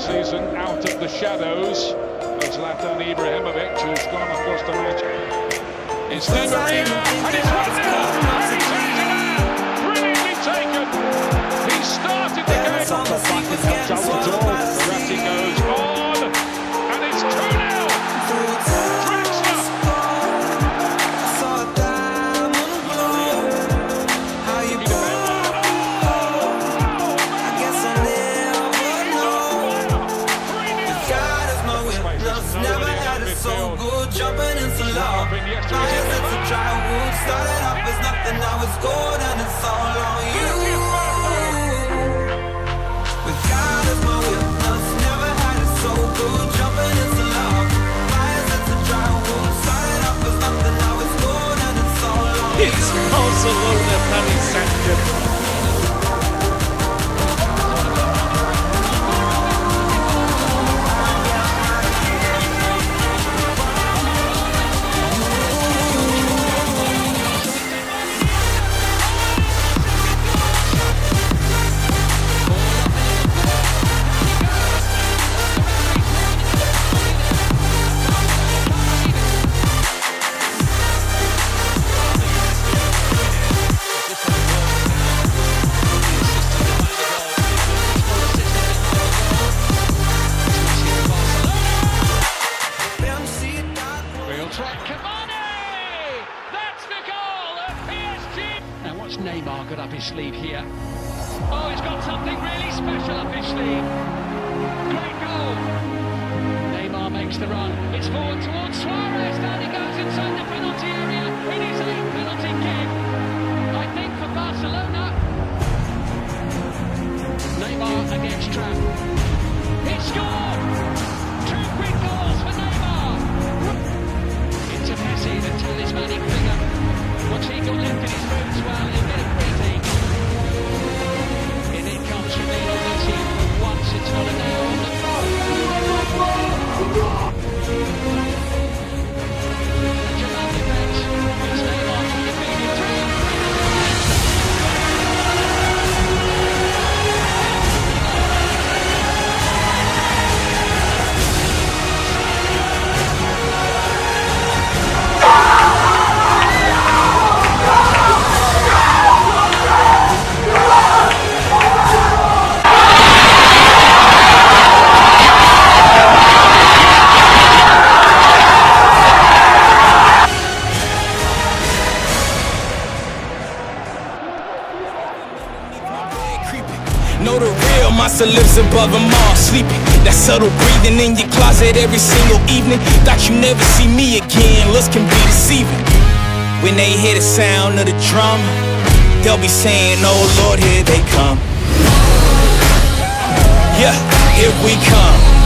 season out of the shadows of Zlatan Ibrahimovic, who's gone across the match. It's Di Maria, and it's 1-0, and he's brilliantly taken. He started the game. Comes out the door. Verratti goes on, and it's 2-0. Jumping into love. My sense of childhood started off as nothing. Now it's gold and it's all on you. With God as my witness, never had it so good. Jumping into love. My sense of childhood started off as nothing. Now it's gold and it's all on you. It's Barcelona, Paris Saint-Germain. Neymar got up his sleeve here. Oh, he's got something really special up his sleeve. Great goal. Neymar makes the run. It's forward towards Suarez. Down he goes inside the penalty area. It is a penalty kick, I think, for Barcelona. Neymar against Trapp. He scored! 2 quick goals for Neymar. Into Messi, the talismanic figure. What's he got left in his boots? Well, he'll get a free thing. And it comes from Lionel Messi. For once, it's not a nail on the Jamal defence. It's Neymar to defeat it through. Know the real, monster lives above them all. Sleeping, that subtle breathing in your closet every single evening. Thought you never see me again, looks can be deceiving. When they hear the sound of the drum, they'll be saying, oh Lord, here they come. Yeah, here we come.